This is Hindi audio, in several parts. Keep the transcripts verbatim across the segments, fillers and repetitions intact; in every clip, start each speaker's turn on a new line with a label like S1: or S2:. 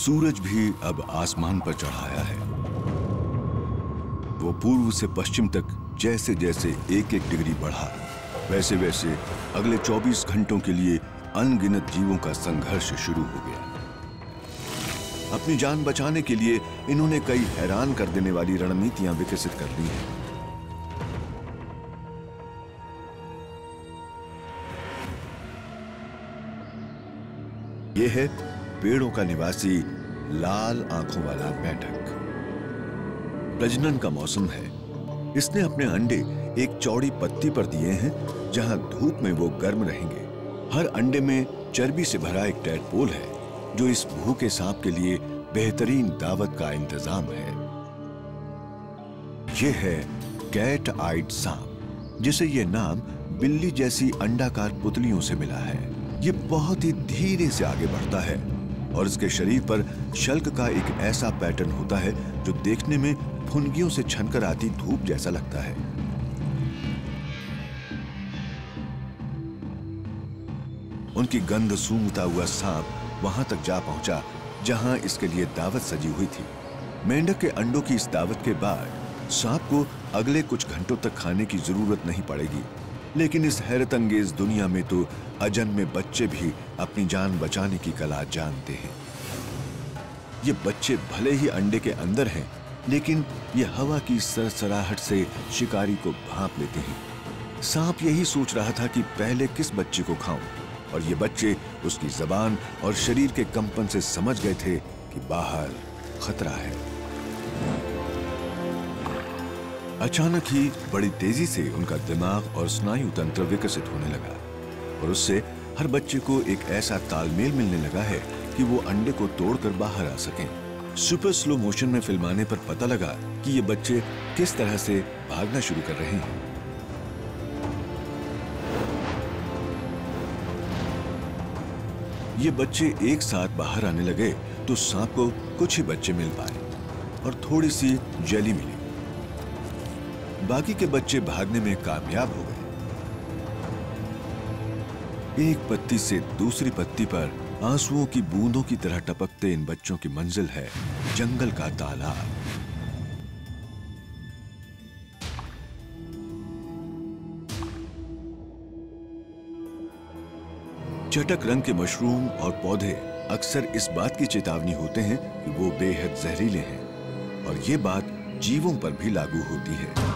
S1: सूरज भी अब आसमान पर चढ़ाया है। वो पूर्व से पश्चिम तक जैसे जैसे एक एक डिग्री बढ़ा, वैसे वैसे अगले चौबीस घंटों के लिए अनगिनत जीवों का संघर्ष शुरू हो गया। अपनी जान बचाने के लिए इन्होंने कई हैरान कर देने वाली रणनीतियां विकसित कर ली हैं। यह है पेड़ों का निवासी लाल आंखों वाला मेंढक। प्रजनन का मौसम है। इसने अपने अंडे एक चौड़ी पत्ती पर दिए हैं जहां धूप में वो गर्म रहेंगे। हर अंडे में चर्बी से भरा एक टैडपोल है जो इस भूखे सांप के लिए बेहतरीन दावत का इंतजाम है। यह है कैट आइड सांप, जिसे यह नाम बिल्ली जैसी अंडाकार पुतलियों से मिला है। ये बहुत ही धीरे से आगे बढ़ता है और इसके शरीर पर शल्क का एक ऐसा पैटर्न होता है जो देखने में फुनगियों से छनकर आती धूप जैसा लगता है। उनकी गंध सूंघता हुआ सांप वहां तक जा पहुंचा जहां इसके लिए दावत सजी हुई थी। मेंढक के अंडों की इस दावत के बाद सांप को अगले कुछ घंटों तक खाने की जरूरत नहीं पड़ेगी। लेकिन इस हैरत अंगेज दुनिया में तो अजन्मे बच्चे भी अपनी जान बचाने की कला जानते हैं। ये बच्चे भले ही अंडे के अंदर हैं, लेकिन ये हवा की सरसराहट से शिकारी को भांप लेते हैं। सांप यही सोच रहा था कि पहले किस बच्चे को खाऊं, और ये बच्चे उसकी जबान और शरीर के कंपन से समझ गए थे कि बाहर खतरा है। अचानक ही बड़ी तेजी से उनका दिमाग और स्नायु तंत्र विकसित होने लगा और उससे हर बच्चे को एक ऐसा तालमेल मिलने लगा है कि वो अंडे को तोड़कर बाहर आ सकें। सुपर स्लो मोशन में फिल्माने पर पता लगा कि ये बच्चे किस तरह से भागना शुरू कर रहे हैं। ये बच्चे एक साथ बाहर आने लगे तो सांप को कुछ ही बच्चे मिल पाए और थोड़ी सी जेली मिली। बाकी के बच्चे भागने में कामयाब हो गए। एक पत्ती से दूसरी पत्ती पर आंसुओं की बूंदों की तरह टपकते इन बच्चों की मंजिल है जंगल का तालाब। चटक रंग के मशरूम और पौधे अक्सर इस बात की चेतावनी होते हैं कि वो बेहद जहरीले हैं, और ये बात जीवों पर भी लागू होती है।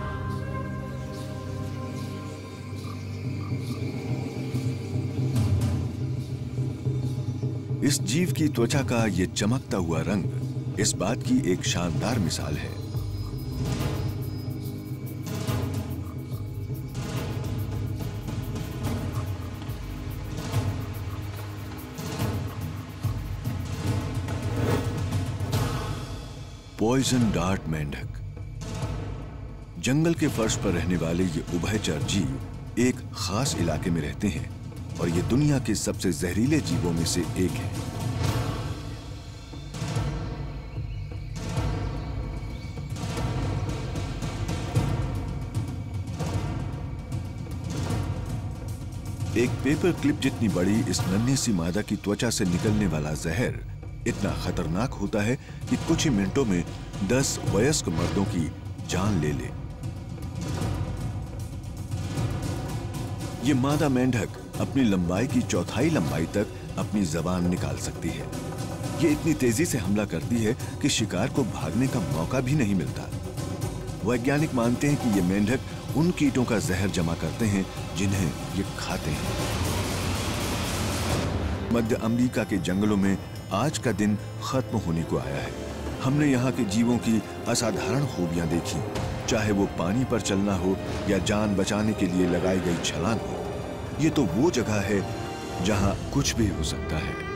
S1: इस जीव की त्वचा का ये चमकता हुआ रंग इस बात की एक शानदार मिसाल है। पॉइजन डार्ट मेंढक। जंगल के फर्श पर रहने वाले ये उभयचर जीव एक खास इलाके में रहते हैं और ये दुनिया के सबसे जहरीले जीवों में से एक है। एक पेपर क्लिप जितनी बड़ी इस नन्ही सी मादा की त्वचा से निकलने वाला जहर इतना खतरनाक होता है कि कुछ ही मिनटों में दस वयस्क मर्दों की जान ले ले। ये मादा मेंढक अपनी लंबाई की चौथाई लंबाई तक अपनी जबान निकाल सकती है। ये इतनी तेजी से हमला करती है कि शिकार को भागने का मौका भी नहीं मिलता। वैज्ञानिक मानते हैं कि ये मेंढक उन कीटों का जहर जमा करते हैं जिन्हें ये खाते हैं। मध्य अमेरिका के जंगलों में आज का दिन खत्म होने को आया है। हमने यहाँ के जीवों की असाधारण खूबियां देखी, चाहे वो पानी पर चलना हो या जान बचाने के लिए लगाई गई छलांग हो। ये तो वो जगह है जहां कुछ भी हो सकता है।